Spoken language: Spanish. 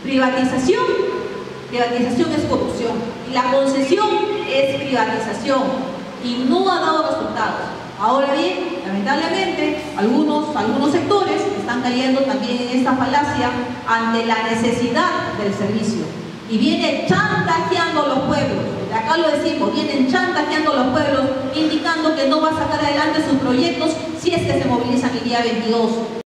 Privatización es corrupción, y la concesión es privatización, y no ha dado resultados. Ahora bien, lamentablemente, algunos sectores están cayendo también en esta falacia ante la necesidad del servicio, y vienen chantajeando a los pueblos. De acá lo decimos, vienen chantajeando a los pueblos, indicando que no va a sacar adelante sus proyectos si es que se movilizan el día 22.